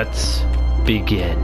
let's begin.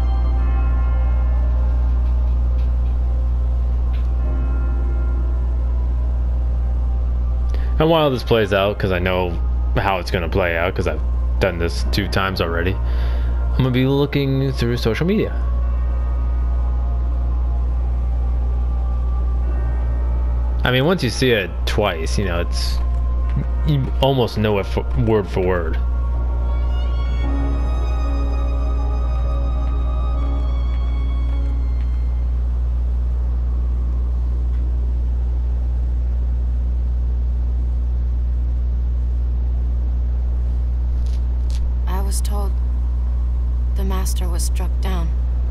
And while this plays out, because I know how it's going to play out, because I've done this 2 times already, I'm going to be looking through social media. I mean, once you see it twice, you know, you almost know it word for word. I was told the master was struck down.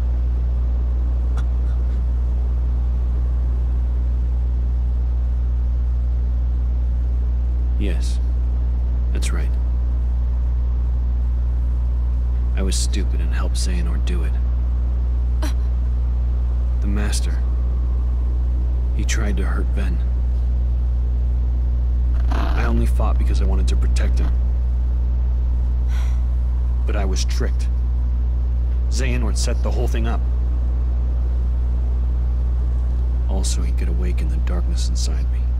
Yes, that's right. I was stupid and helped Xehanort do it. The Master. He tried to hurt Ven. I only fought because I wanted to protect him. But I was tricked. Xehanort set the whole thing up. Also, he could awaken the darkness inside me.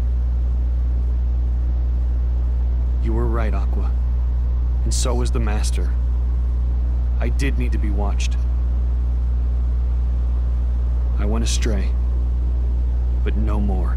You were right, Aqua. And so was the Master. I did need to be watched. I went astray. But no more.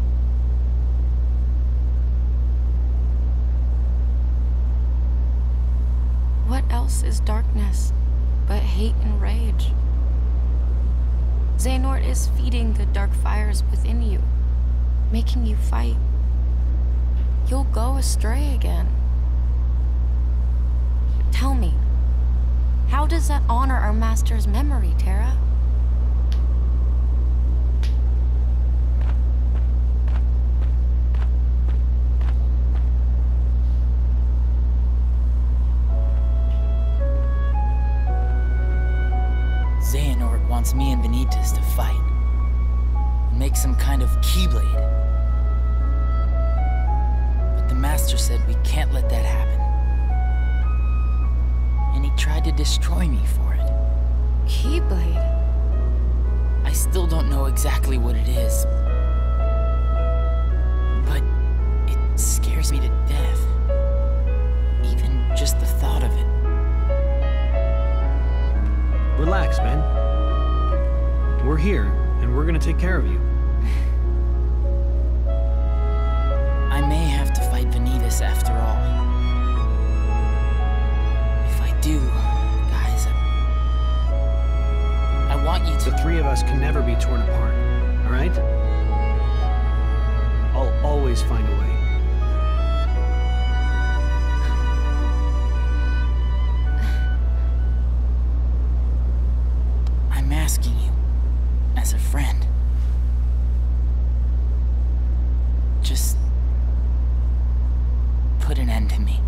What else is darkness but hate and rage? Xehanort is feeding the dark fires within you, making you fight. You'll go astray again. Tell me, how does that honor our master's memory, Terra? Xehanort wants me and Benitez to fight. Make some kind of Keyblade. But the Master said we can't let that happen. And he tried to destroy me for it. Keyblade? I still don't know exactly what it is. But it scares me to death. Even just the thought of it. Relax, man. We're here, and we're gonna take care of you. I may have to fight Benitez after all. If I do, guys, I want you to... The 3 of us can never be torn apart, all right? I'll always find a way. I'm asking you, as a friend. Just put an end to me.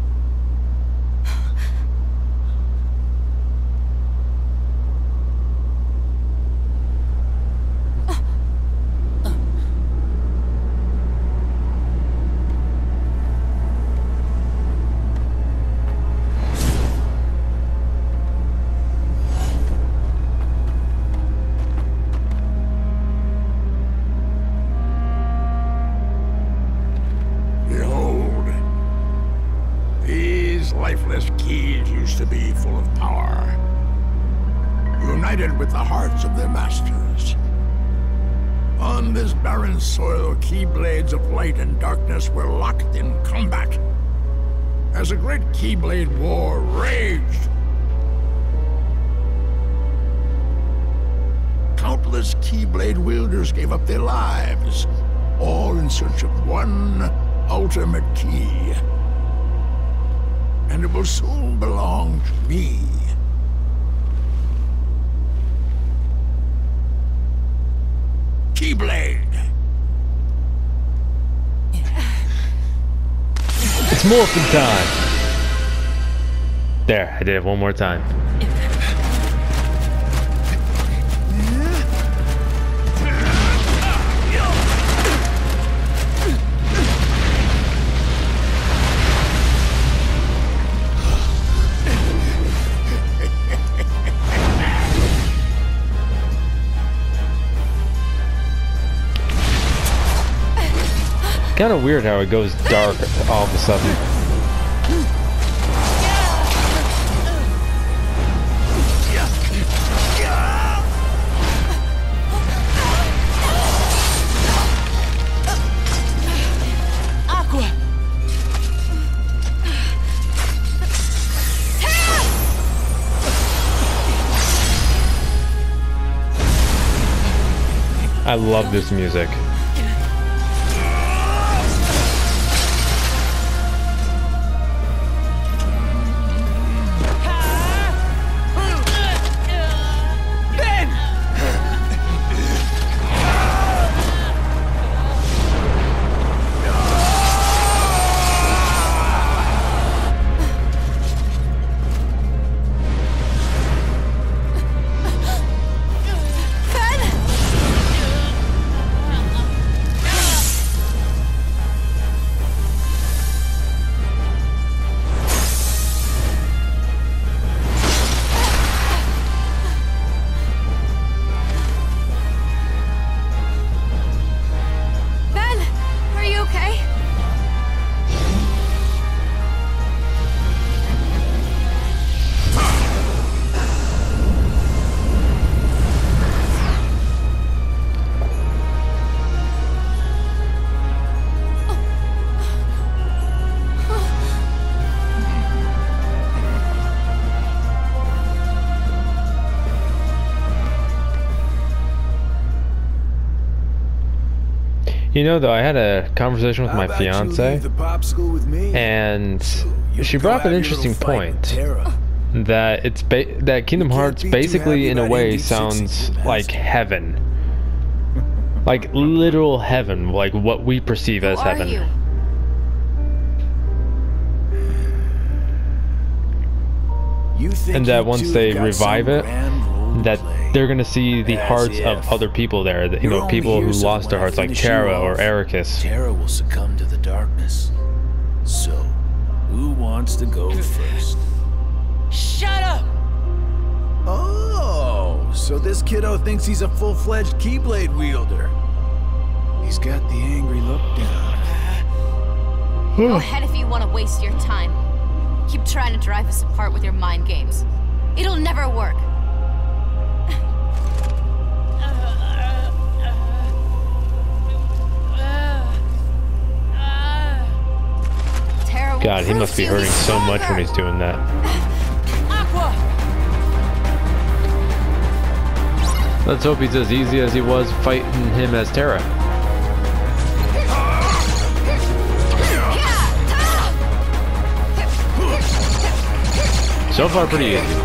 Lifeless keys used to be full of power, united with the hearts of their masters. On this barren soil, keyblades of light and darkness were locked in combat. As a great keyblade war raged, countless keyblade wielders gave up their lives, all in search of one ultimate key. And it will soon belong to me. Keyblade! It's morphin' time! There, I did it one more time. Kind of weird how it goes dark all of a sudden. Aqua! I love this music. You know, though, I had a conversation with my fiance, and she brought up an interesting point that that Kingdom Hearts basically, in a way, sounds like heaven, like literal heaven, like what we perceive as heaven. And that once they revive it, that they're gonna see the hearts of other people there, that, you know, people who lost their hearts, like Terra or Ericus. Terra will succumb to the darkness. So, who wants to go first? Shut up! Oh, so this kiddo thinks he's a full-fledged Keyblade wielder. He's got the angry look down. Go ahead if you want to waste your time. Keep trying to drive us apart with your mind games. It'll never work. God, he must be hurting so much when he's doing that. Aqua! Let's hope he's as easy as he was fighting him as Terra. So far, pretty easy.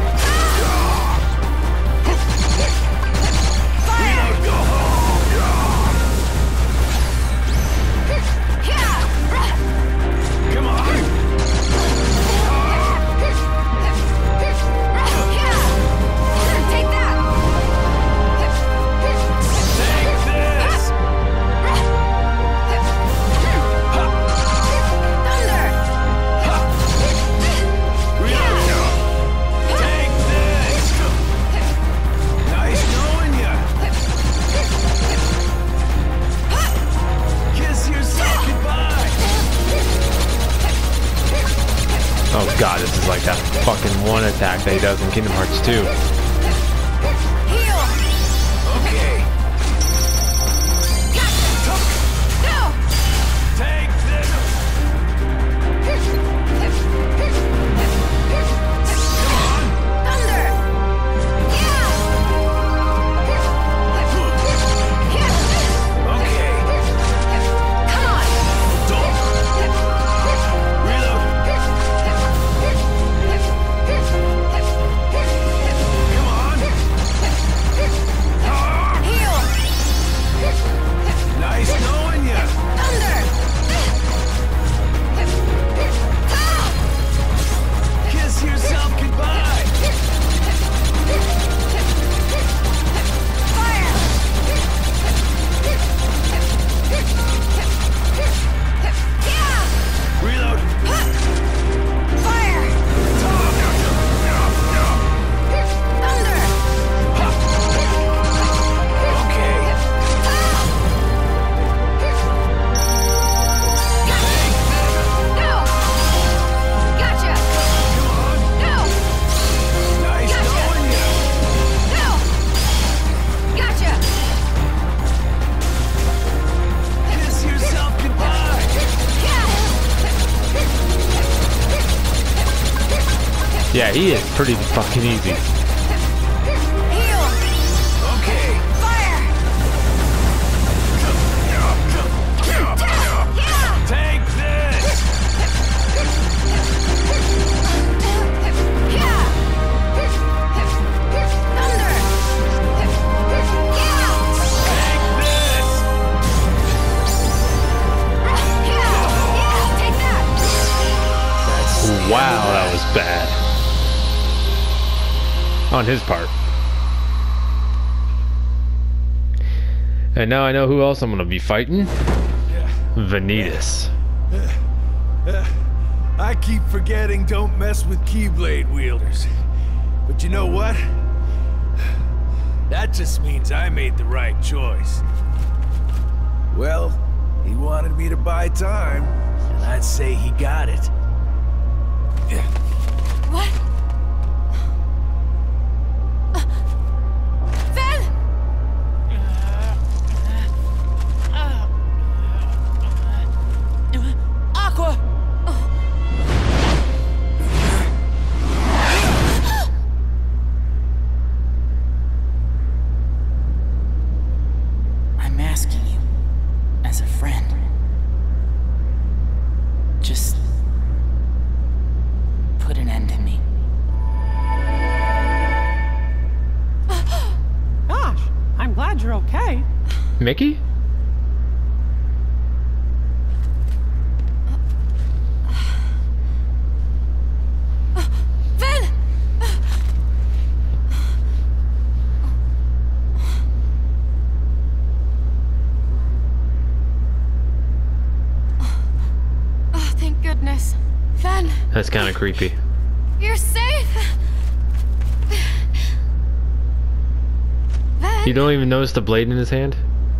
Oh god, this is like that fucking one attack that he does in Kingdom Hearts 2. Okay. Take this. Yeah, he is pretty fucking easy. Heal! Okay. Fire! Take this! Thunder! Take this! Take that! Wow, that was bad. On his part. And now I know who else I'm gonna be fighting. Vanitas. I keep forgetting don't mess with Keyblade wielders. But you know what? That just means I made the right choice. Well, he wanted me to buy time, and I'd say he got it. What? Ven! Aqua! I'm asking you, as a friend, just put an end to me. Gosh, I'm glad you're okay. Mickey? Ven! Oh, thank goodness. Ven, That's kind of creepy. you're safe! Ven! You don't even notice the blade in his hand?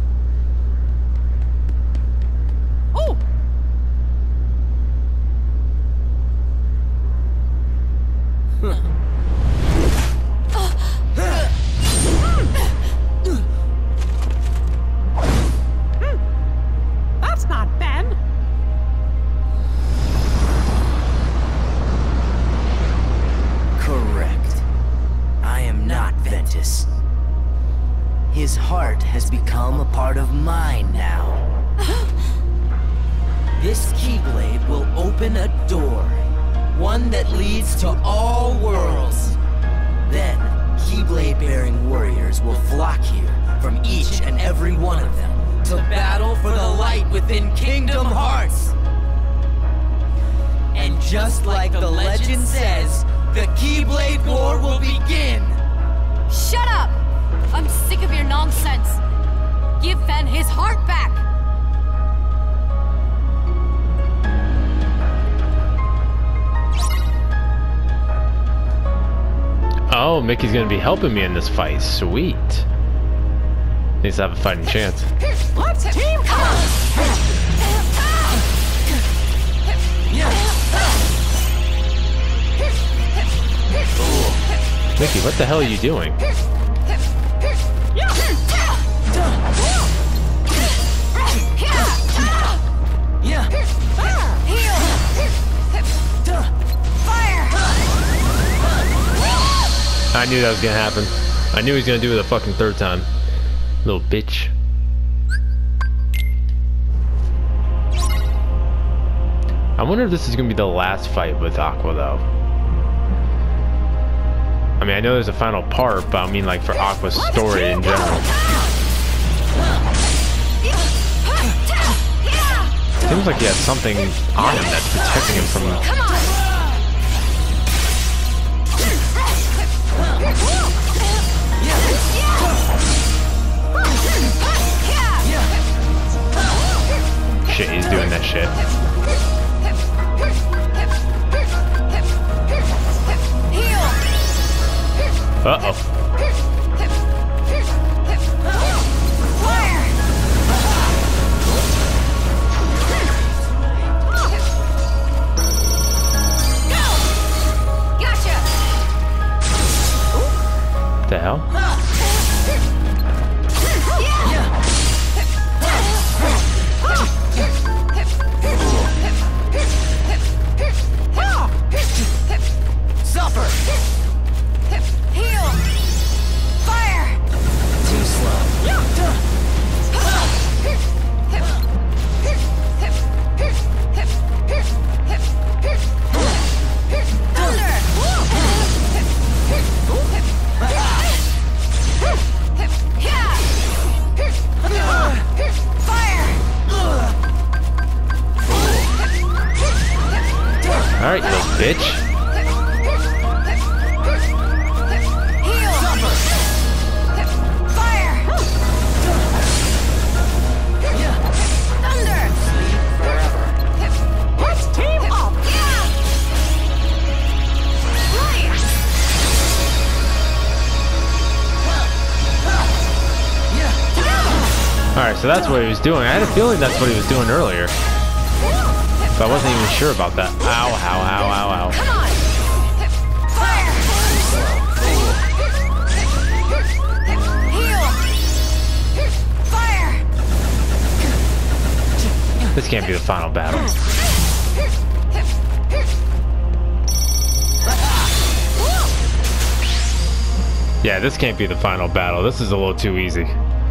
Oh, that's not Ben. Correct. I am not Ventus. His heart has become a part of mine now. This Keyblade will open a door, one that leads to all worlds. Then, Keyblade-bearing warriors will flock here from each and every one of them to battle for the light within Kingdom Hearts. And just like the legend says, the Keyblade War will begin! Shut up! I'm sick of your nonsense. Give Ven his heart back! Oh, Mickey's gonna be helping me in this fight. Sweet. Needs to have a fighting chance. Let's team up. Mickey, what the hell are you doing? I knew that was gonna happen. I knew he was gonna do it the fucking third time. Little bitch. I wonder if this is gonna be the last fight with Aqua though. I mean, I know there's a final part, but I mean like for Aqua's story in general. Seems like he has something on him that's protecting him from... Shit, he's doing that shit. Uh-oh. The hell? Suffer! bitch. Heal. Fire. Thunder. Let's team up. Light. Alright, so that's what he was doing. I had a feeling that's what he was doing earlier. But I wasn't even sure about that. Ow, ow, ow, ow, ow. Come on. Fire. Heal. Fire. This can't be the final battle. Yeah, this can't be the final battle. This is a little too easy.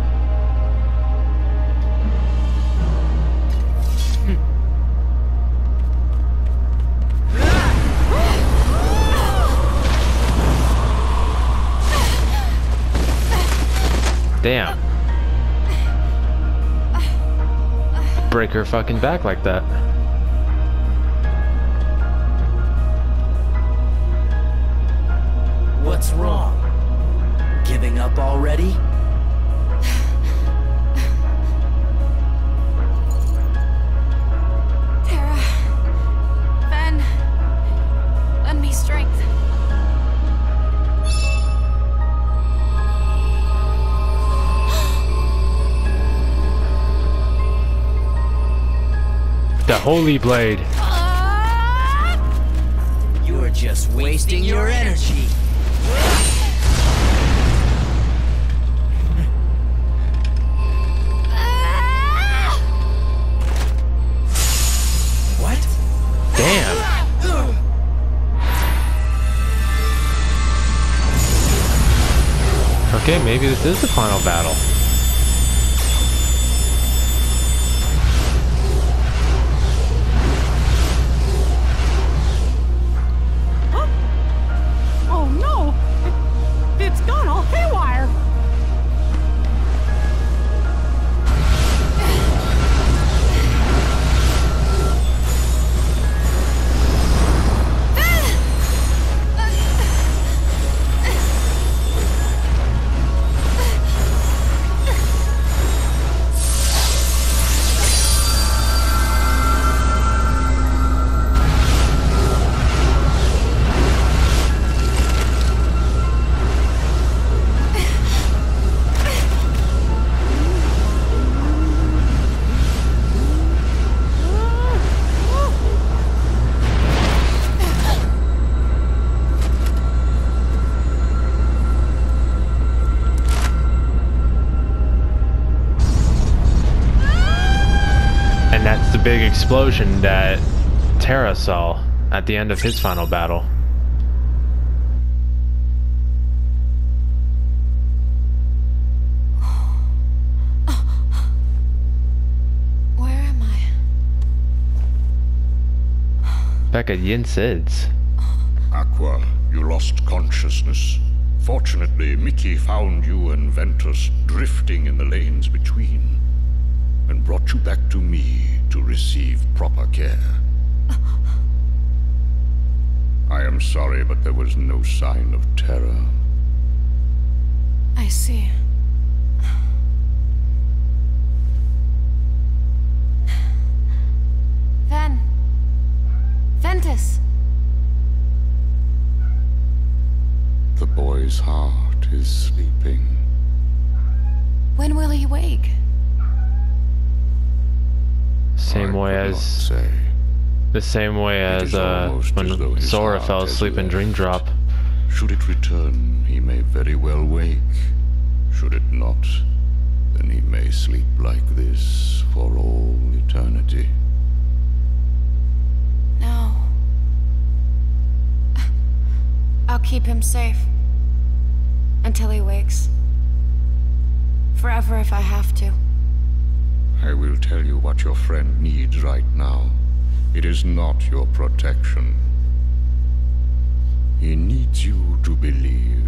Damn. Break her fucking back like that. What's wrong? Giving up already? Tara. Ben. Lend me strength. The Holy Blade. You're just wasting your energy. What? Damn. Okay, maybe this is the final battle. Oh no! It's gone all haywire! And that's the big explosion that Tara saw at the end of his final battle. Where am I? Back at Yin Sid's. Aqua, you lost consciousness. Fortunately, Mickey found you and Ventus drifting in the lanes between, and brought you back to me to receive proper care. I am sorry, but there was no sign of terror. I see. Ventus. The boy's heart is sleeping. When will he wake? Same way I could not as say. the same way It as is almost as though when his Sora heart fell has asleep in Dream left. Drop. Should it return, he may very well wake. Should it not, then he may sleep like this for all eternity. No. I'll keep him safe. Until he wakes. Forever if I have to. I will tell you what your friend needs right now. It is not your protection. He needs you to believe.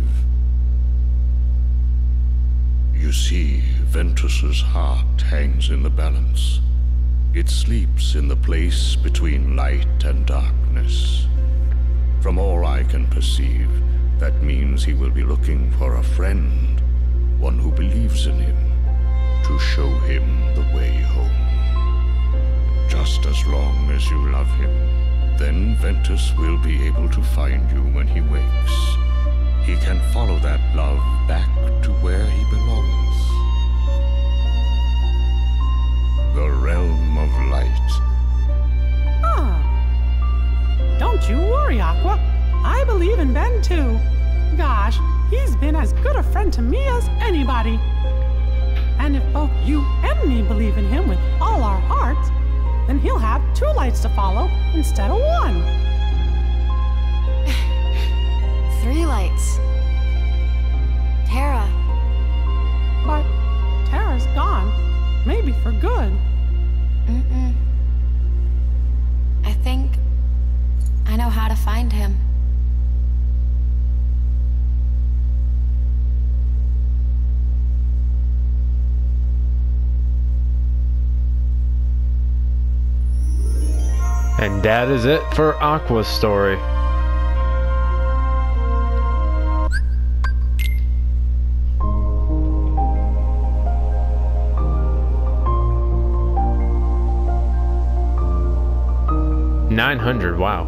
You see, Ventus's heart hangs in the balance. It sleeps in the place between light and darkness. From all I can perceive, that means he will be looking for a friend, one who believes in him, to show him the way home. Just as long as you love him, then Ventus will be able to find you when he wakes. He can follow that love back to where he belongs. The realm of light. Ah. Don't you worry, Aqua. I believe in Ben too. Gosh, he's been as good a friend to me as anybody. And if both you and me believe in him with all our hearts, then he'll have 2 lights to follow instead of 1. 3 lights. Tara. But Tara's gone. Maybe for good. I think I know how to find him. And that is it for Aqua's story. $900, wow.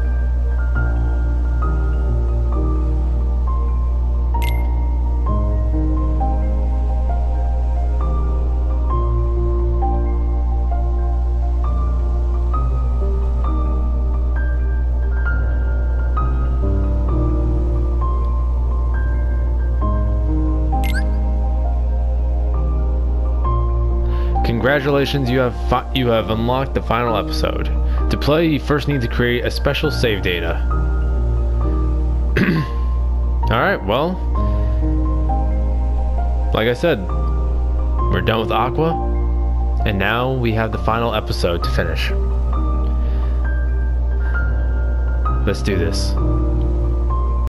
Congratulations, you have unlocked the final episode. To play, you first need to create a special save data. Alright, well, like I said, we're done with Aqua, and now we have the final episode to finish. Let's do this.